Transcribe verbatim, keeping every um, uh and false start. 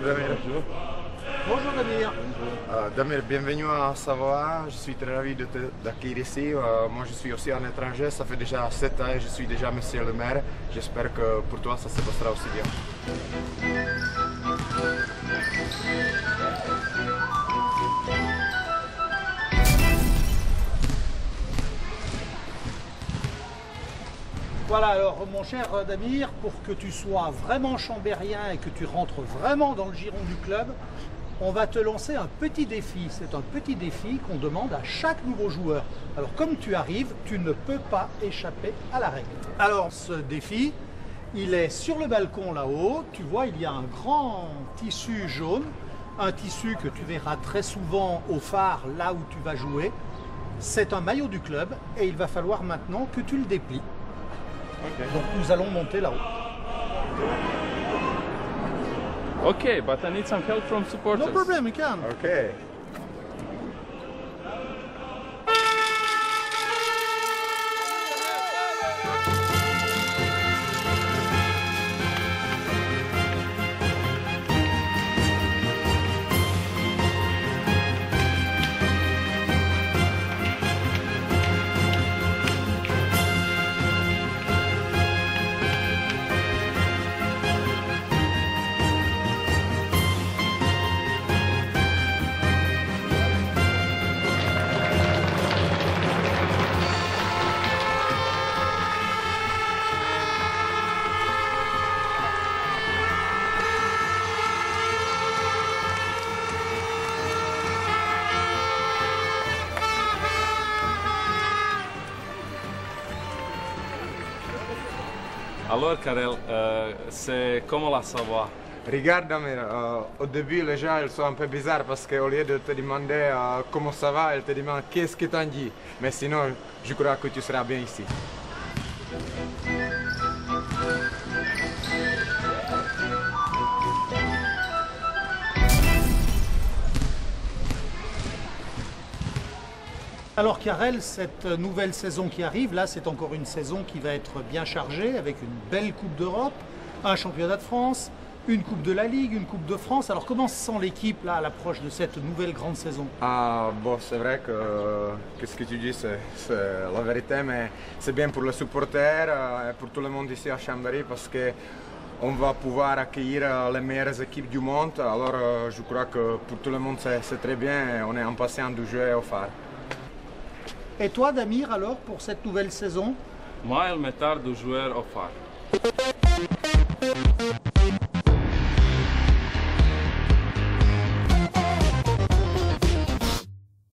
Damir. Bonjour. Bonjour Damir. Euh, Damir, bienvenue à Savoie. Je suis très ravi de t'accueillir ici. Euh, moi, je suis aussi un étranger. Ça fait déjà sept ans et je suis déjà monsieur le maire. J'espère que pour toi, ça se passera aussi bien. Voilà, alors mon cher Damir, pour que tu sois vraiment chambérien et que tu rentres vraiment dans le giron du club, on va te lancer un petit défi. C'est un petit défi qu'on demande à chaque nouveau joueur. Alors comme tu arrives, tu ne peux pas échapper à la règle. Alors ce défi, il est sur le balcon là-haut. Tu vois, il y a un grand tissu jaune, un tissu que tu verras très souvent au phare là où tu vas jouer. C'est un maillot du club et il va falloir maintenant que tu le déplies. Okay. Donc nous allons monter là-haut. Okay, but I need some help from supporters. No problem, we can. Ok. Alors Karel, euh, c'est comment la Savoie? Regarde Damir, euh, au début les gens ils sont un peu bizarres parce qu'au lieu de te demander euh, comment ça va, ils te demandent qu'est-ce que t'en dis. Mais sinon, je crois que tu seras bien ici. Alors Karel, cette nouvelle saison qui arrive, là c'est encore une saison qui va être bien chargée avec une belle Coupe d'Europe, un championnat de France, une Coupe de la Ligue, une Coupe de France. Alors comment se sent l'équipe là à l'approche de cette nouvelle grande saison? Ah bon, c'est vrai que, que ce que tu dis c'est la vérité, mais c'est bien pour les supporters et pour tout le monde ici à Chambéry parce que on va pouvoir accueillir les meilleures équipes du monde. Alors je crois que pour tout le monde c'est très bien et on est impatient de jouer au phare. Et toi Damir alors pour cette nouvelle saison? Moi, il me tarde de jouer au phare.